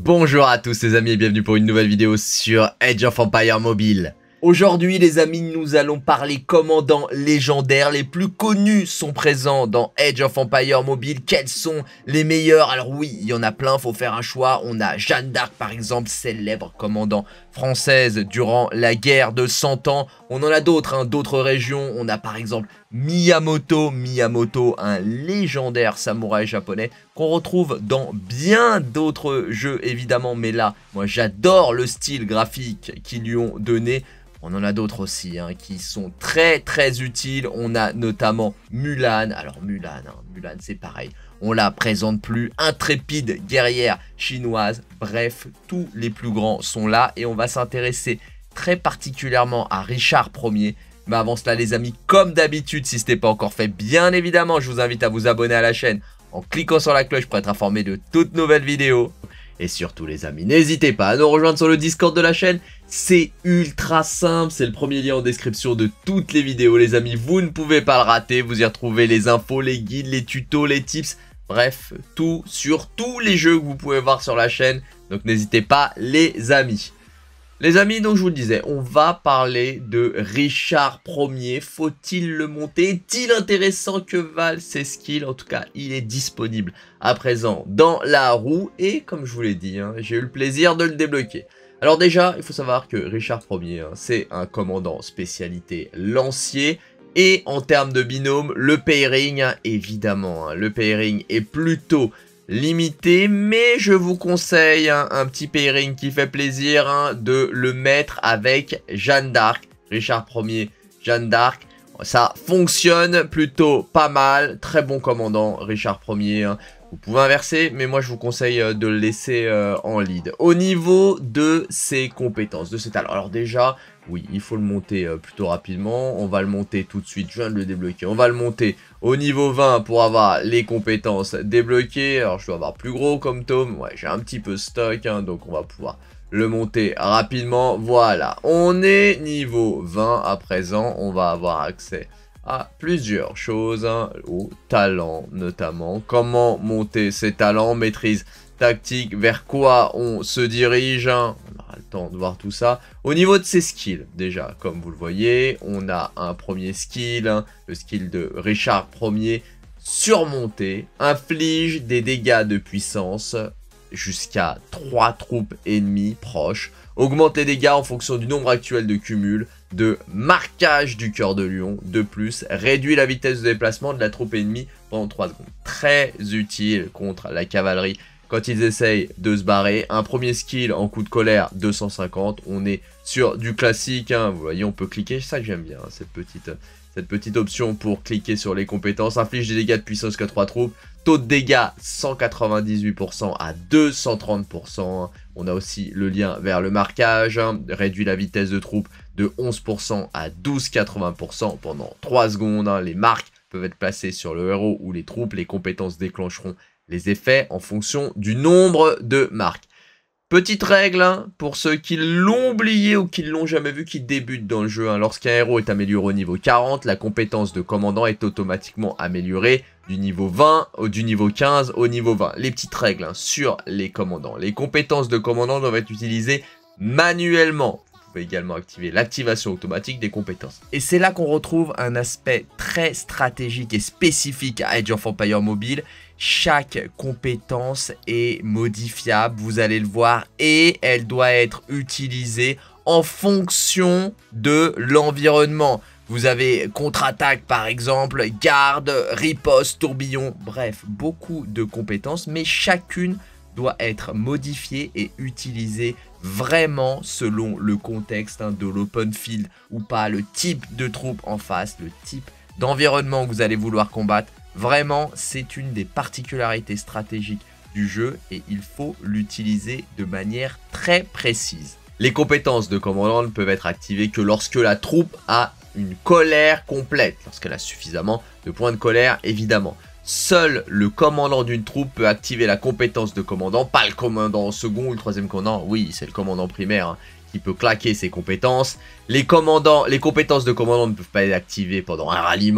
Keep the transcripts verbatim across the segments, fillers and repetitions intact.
Bonjour à tous les amis et bienvenue pour une nouvelle vidéo sur Age of Empires Mobile. Aujourd'hui les amis, nous allons parler commandants légendaires. Les plus connus sont présents dans Age of Empires Mobile. Quels sont les meilleurs? Alors oui, il y en a plein, faut faire un choix. On a Jeanne d'Arc par exemple, célèbre commandant française durant la guerre de cent ans. On en a d'autres, hein, d'autres régions. On a par exemple Miyamoto, Miyamoto, un légendaire samouraï japonais qu'on retrouve dans bien d'autres jeux évidemment. Mais là, moi j'adore le style graphique qu'ils lui ont donné. On en a d'autres aussi hein, qui sont très très utiles. On a notamment Mulan. Alors Mulan, hein, Mulan c'est pareil. On la présente plus. Intrépide guerrière chinoise. Bref, tous les plus grands sont là. Et on va s'intéresser très particulièrement à Richard Ier. Mais avant cela les amis, comme d'habitude, si ce n'est pas encore fait, bien évidemment, je vous invite à vous abonner à la chaîne en cliquant sur la cloche pour être informé de toutes nouvelles vidéos. Et surtout les amis, n'hésitez pas à nous rejoindre sur le Discord de la chaîne. C'est ultra simple, c'est le premier lien en description de toutes les vidéos les amis. Vous ne pouvez pas le rater, vous y retrouvez les infos, les guides, les tutos, les tips. Bref, tout sur tous les jeux que vous pouvez voir sur la chaîne. Donc n'hésitez pas les amis. Les amis, donc je vous le disais, on va parler de Richard Ier. Faut-il le monter? Est-il intéressant que valent ses skills? En tout cas, il est disponible à présent dans la roue. Et comme je vous l'ai dit, hein, j'ai eu le plaisir de le débloquer. Alors déjà, il faut savoir que Richard Ier, hein, c'est un commandant spécialité lancier. Et en termes de binôme, le pairing, hein, évidemment, hein, le pairing est plutôt limité, mais je vous conseille hein, un petit pairing qui fait plaisir hein, de le mettre avec Jeanne d'Arc. Richard Ier, Jeanne d'Arc, ça fonctionne plutôt pas mal. Très bon commandant, Richard Ier. Hein. Vous pouvez inverser, mais moi je vous conseille euh, de le laisser euh, en lead. Au niveau de ses compétences, de ses talents. Alors déjà, oui, il faut le monter euh, plutôt rapidement. On va le monter tout de suite, je viens de le débloquer. On va le monter au niveau vingt pour avoir les compétences débloquées. Alors je dois avoir plus gros comme tome. Ouais, j'ai un petit peu stock, hein, donc on va pouvoir le monter rapidement. Voilà, on est niveau vingt à présent. On va avoir accès à plusieurs choses, hein, aux talents notamment. Comment monter ses talents, maîtrise tactique, vers quoi on se dirige, hein. On aura le temps de voir tout ça. Au niveau de ses skills, déjà, comme vous le voyez, on a un premier skill, hein, le skill de Richard Ier, surmonter, inflige des dégâts de puissance jusqu'à trois troupes ennemies proches, augmente les dégâts en fonction du nombre actuel de cumul, de marquage du cœur de lion, de plus, réduit la vitesse de déplacement de la troupe ennemie pendant trois secondes. Très utile contre la cavalerie quand ils essayent de se barrer. Un premier skill en coup de colère, deux cent cinquante. On est sur du classique, hein. Vous voyez, on peut cliquer, c'est ça que j'aime bien, hein, cette petite... Cette petite option pour cliquer sur les compétences. Inflige des dégâts de puissance jusqu'à trois troupes. Taux de dégâts cent quatre-vingt-dix-huit pour cent à deux cent trente pour cent. On a aussi le lien vers le marquage. Réduit la vitesse de troupe de onze pour cent à douze virgule quatre-vingts pour cent pendant trois secondes. Les marques peuvent être placées sur le héros ou les troupes. Les compétences déclencheront les effets en fonction du nombre de marques. Petite règle, hein, pour ceux qui l'ont oublié ou qui ne l'ont jamais vu, qui débutent dans le jeu. Hein, lorsqu'un héros est amélioré au niveau quarante, la compétence de commandant est automatiquement améliorée du niveau vingt au du niveau quinze au niveau vingt. Les petites règles hein, sur les commandants. Les compétences de commandant doivent être utilisées manuellement. Vous pouvez également activer l'activation automatique des compétences. Et c'est là qu'on retrouve un aspect très stratégique et spécifique à Age of Empires Mobile. Chaque compétence est modifiable, vous allez le voir, et elle doit être utilisée en fonction de l'environnement. Vous avez contre-attaque par exemple, garde, riposte, tourbillon, bref, beaucoup de compétences, mais chacune doit être modifiée et utilisée vraiment selon le contexte hein, de l'open field ou pas, le type de troupe en face, le type d'environnement que vous allez vouloir combattre. Vraiment, c'est une des particularités stratégiques du jeu et il faut l'utiliser de manière très précise. Les compétences de commandant ne peuvent être activées que lorsque la troupe a une colère complète, lorsqu'elle a suffisamment de points de colère évidemment. Seul le commandant d'une troupe peut activer la compétence de commandant, pas le commandant second ou le troisième commandant, oui c'est le commandant primaire hein, qui peut claquer ses compétences. Les commandants, les compétences de commandant ne peuvent pas être activées pendant un ralliement.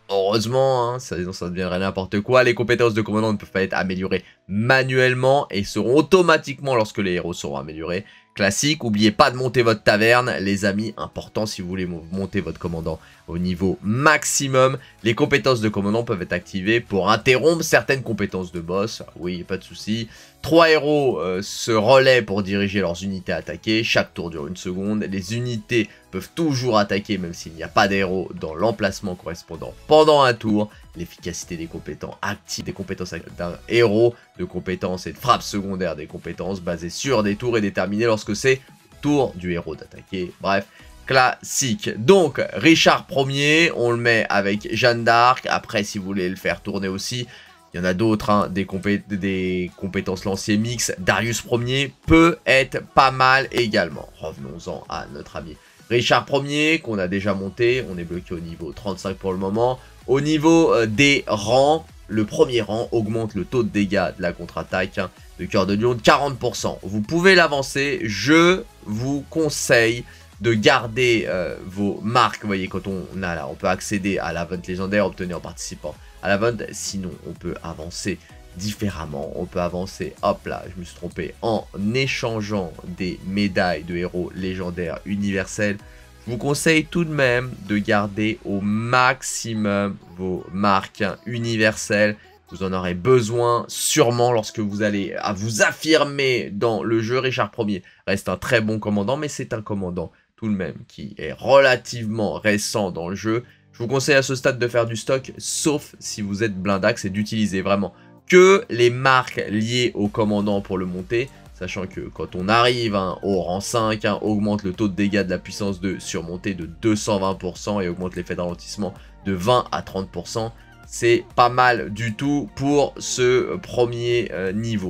Heureusement, hein, ça, sinon ça deviendrait n'importe quoi. Les compétences de commandant ne peuvent pas être améliorées manuellement et seront automatiquement lorsque les héros seront améliorés. Classique, n'oubliez pas de monter votre taverne, les amis, important si vous voulez monter votre commandant au niveau maximum. Les compétences de commandant peuvent être activées pour interrompre certaines compétences de boss, oui, pas de souci. Trois héros euh, se relaient pour diriger leurs unités attaquées, chaque tour dure une seconde. Les unités peuvent toujours attaquer même s'il n'y a pas d'héros dans l'emplacement correspondant pendant un tour. L'efficacité des compétences actives, des compétences d'un héros, de compétences et de frappe secondaire des compétences basées sur des tours est déterminée lorsque c'est tour du héros d'attaquer. Bref, classique. Donc, Richard Ier, on le met avec Jeanne d'Arc. Après, si vous voulez le faire tourner aussi, il y en a d'autres, hein, des, compé des compétences lanciers mix. Darius Ier peut être pas mal également. Revenons-en à notre ami Richard Ier, qu'on a déjà monté. On est bloqué au niveau trente-cinq pour le moment. Au niveau euh, des rangs, le premier rang augmente le taux de dégâts de la contre-attaque hein, de Cœur de Lion de quarante pour cent. Vous pouvez l'avancer. Je vous conseille de garder euh, vos marques. Vous voyez, quand on a là, on peut accéder à la vente légendaire obtenue en participant à la vente. Sinon, on peut avancer différemment. On peut avancer, hop là, je me suis trompé, en échangeant des médailles de héros légendaires universels. Je vous conseille tout de même de garder au maximum vos marques universelles. Vous en aurez besoin sûrement lorsque vous allez à vous affirmer dans le jeu. Richard Ier reste un très bon commandant, mais c'est un commandant tout de même qui est relativement récent dans le jeu. Je vous conseille à ce stade de faire du stock, sauf si vous êtes blindax, et d'utiliser vraiment que les marques liées au commandant pour le monter. Sachant que quand on arrive hein, au rang cinq, hein, augmente le taux de dégâts de la puissance de surmontée de deux cent vingt pour cent et augmente l'effet de ralentissement de vingt à trente pour cent. C'est pas mal du tout pour ce premier euh, niveau.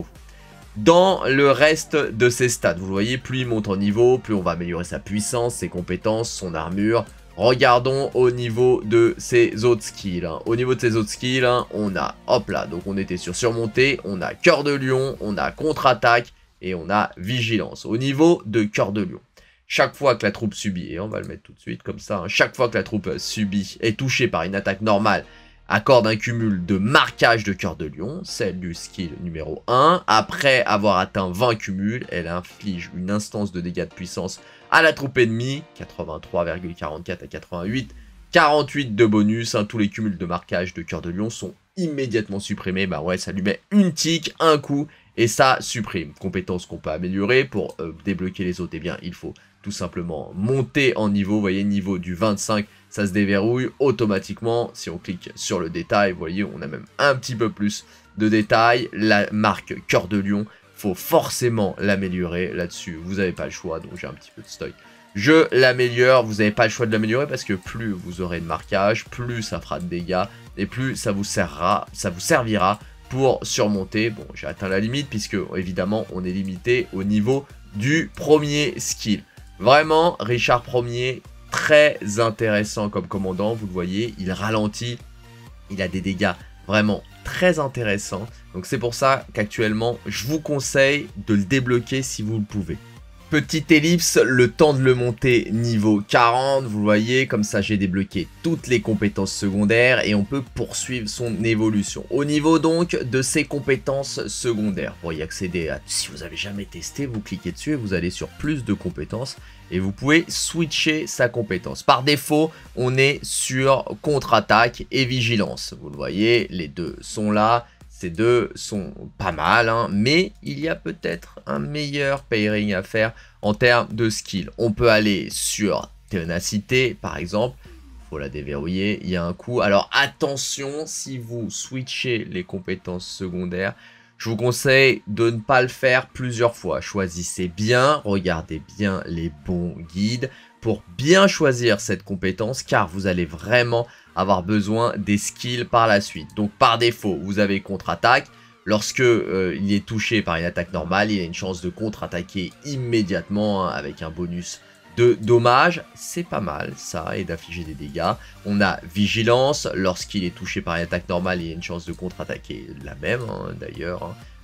Dans le reste de ses stats, vous voyez, plus il monte en niveau, plus on va améliorer sa puissance, ses compétences, son armure. Regardons au niveau de ses autres skills. Hein. Au niveau de ses autres skills, hein, on a, hop là, donc on était sur surmontée, on a Cœur de Lion, on a contre-attaque, et on a vigilance. Au niveau de Cœur de Lion, chaque fois que la troupe subit, et on va le mettre tout de suite comme ça, hein, chaque fois que la troupe subit, est touchée par une attaque normale, accorde un cumul de marquage de Cœur de Lion, celle du skill numéro un. Après avoir atteint vingt cumuls, elle inflige une instance de dégâts de puissance à la troupe ennemie, quatre-vingt-trois virgule quarante-quatre à quatre-vingt-huit, quarante-huit de bonus, hein, tous les cumuls de marquage de Cœur de Lion sont immédiatement supprimés. Bah ouais, ça lui met une tique, un coup, et ça supprime. Compétences qu'on peut améliorer pour euh, débloquer les autres, eh bien il faut tout simplement monter en niveau. Vous voyez, niveau du vingt-cinq, ça se déverrouille automatiquement. Si on clique sur le détail, vous voyez, on a même un petit peu plus de détails. La marque Cœur de Lion, faut forcément l'améliorer là-dessus. Vous n'avez pas le choix, donc j'ai un petit peu de stock. Je l'améliore, vous n'avez pas le choix de l'améliorer parce que plus vous aurez de marquage, plus ça fera de dégâts et plus ça vous servira, ça vous servira pour surmonter. Bon, j'ai atteint la limite puisque évidemment on est limité au niveau du premier skill. Vraiment, Richard Ier, très intéressant comme commandant, vous le voyez, il ralentit, il a des dégâts vraiment très intéressants. Donc c'est pour ça qu'actuellement, je vous conseille de le débloquer si vous le pouvez. Petite ellipse, le temps de le monter niveau quarante, vous voyez, comme ça j'ai débloqué toutes les compétences secondaires et on peut poursuivre son évolution. Au niveau donc de ses compétences secondaires, pour y accéder, à, si vous n'avez jamais testé, vous cliquez dessus et vous allez sur plus de compétences et vous pouvez switcher sa compétence. Par défaut, on est sur contre-attaque et vigilance, vous le voyez, les deux sont là. Ces deux sont pas mal, hein, mais il y a peut-être un meilleur pairing à faire en termes de skill. On peut aller sur ténacité, par exemple. Il faut la déverrouiller, il y a un coup. Alors attention, si vous switchez les compétences secondaires, je vous conseille de ne pas le faire plusieurs fois. Choisissez bien, regardez bien les bons guides pour bien choisir cette compétence, car vous allez vraiment avoir besoin des skills par la suite. Donc par défaut, vous avez contre-attaque. Lorsque euh, il est touché par une attaque normale, il a une chance de contre-attaquer immédiatement hein, avec un bonus de dommages. C'est pas mal ça, et d'afficher des dégâts. On a vigilance. Lorsqu'il est touché par une attaque normale, il a une chance de contre-attaquer la même hein, d'ailleurs. Hein.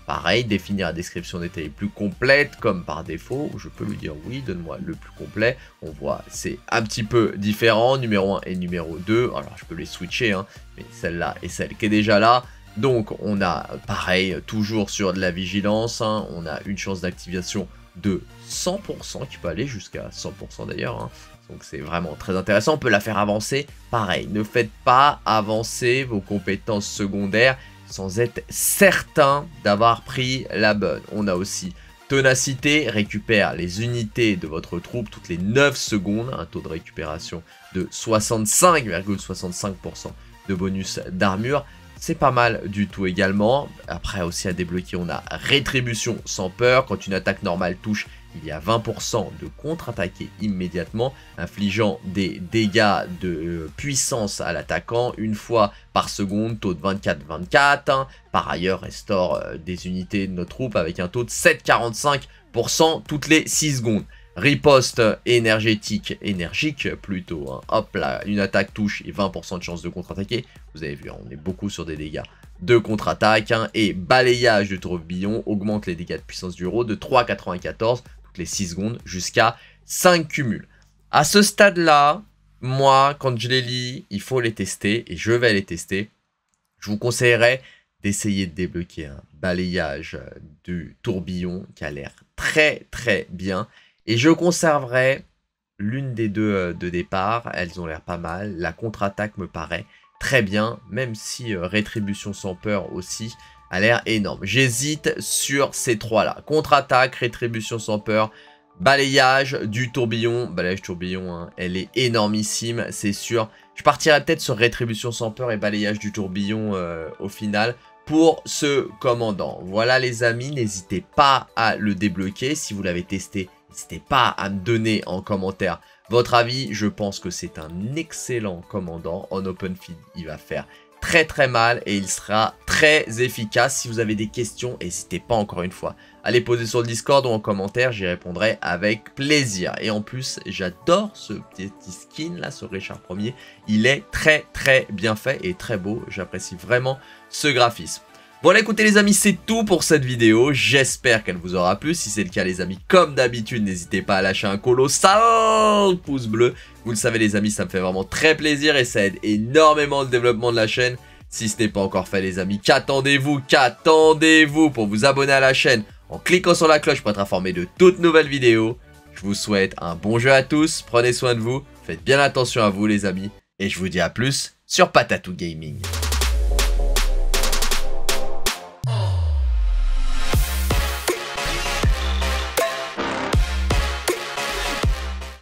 Pareil, définir la description détaillée plus complète, comme par défaut. Je peux lui dire oui, donne-moi le plus complet. On voit, c'est un petit peu différent, numéro un et numéro deux. Alors, je peux les switcher, hein, mais celle-là et celle qui est déjà là. Donc, on a, pareil, toujours sur de la vigilance. Hein, on a une chance d'activation de cent pour cent, qui peut aller jusqu'à cent pour cent d'ailleurs. Hein. Donc, c'est vraiment très intéressant. On peut la faire avancer. Pareil, ne faites pas avancer vos compétences secondaires sans être certain d'avoir pris la bonne. On a aussi ténacité, récupère les unités de votre troupe toutes les neuf secondes, un taux de récupération de soixante-cinq virgule soixante-cinq pour cent de bonus d'armure. C'est pas mal du tout également. Après aussi à débloquer, on a rétribution sans peur. Quand une attaque normale touche, il y a vingt pour cent de contre-attaquer immédiatement, infligeant des dégâts de puissance à l'attaquant une fois par seconde, taux de vingt-quatre vingt-quatre. Hein. Par ailleurs, restaure euh, des unités de notre troupe avec un taux de sept virgule quarante-cinq pour cent toutes les six secondes. Riposte énergétique, énergique plutôt. Hein. Hop là, une attaque touche et vingt pour cent de chance de contre-attaquer. Vous avez vu, hein, on est beaucoup sur des dégâts de contre-attaque. Hein. Et balayage du tourbillon augmente les dégâts de puissance du héros de trois virgule quatre-vingt-quatorze toutes les six secondes jusqu'à cinq cumuls. À ce stade-là, moi, quand je les lis, il faut les tester et je vais les tester. Je vous conseillerais d'essayer de débloquer un balayage du tourbillon qui a l'air très très bien. Et je conserverai l'une des deux de départ, elles ont l'air pas mal. La contre-attaque me paraît très bien, même si euh, rétribution sans peur aussi a l'air énorme. J'hésite sur ces trois-là. Contre-attaque, rétribution sans peur, balayage du tourbillon. Balayage tourbillon, hein, elle est énormissime, c'est sûr. Je partirai peut-être sur rétribution sans peur et balayage du tourbillon euh, au final pour ce commandant. Voilà les amis, n'hésitez pas à le débloquer si vous l'avez testé. N'hésitez pas à me donner en commentaire votre avis. Je pense que c'est un excellent commandant. En open field, il va faire très très mal et il sera très efficace. Si vous avez des questions, n'hésitez pas encore une fois à les poser sur le Discord ou en commentaire. J'y répondrai avec plaisir. Et en plus, j'adore ce petit skin là, ce Richard Ier. Il est très très bien fait et très beau. J'apprécie vraiment ce graphisme. Voilà, écoutez les amis, c'est tout pour cette vidéo. J'espère qu'elle vous aura plu. Si c'est le cas les amis, comme d'habitude, n'hésitez pas à lâcher un colossal pouce bleu. Vous le savez les amis, ça me fait vraiment très plaisir et ça aide énormément le développement de la chaîne. Si ce n'est pas encore fait les amis, qu'attendez-vous, qu'attendez-vous pour vous abonner à la chaîne en cliquant sur la cloche pour être informé de toutes nouvelles vidéos. Je vous souhaite un bon jeu à tous, prenez soin de vous, faites bien attention à vous les amis. Et je vous dis à plus sur Patatou Gaming.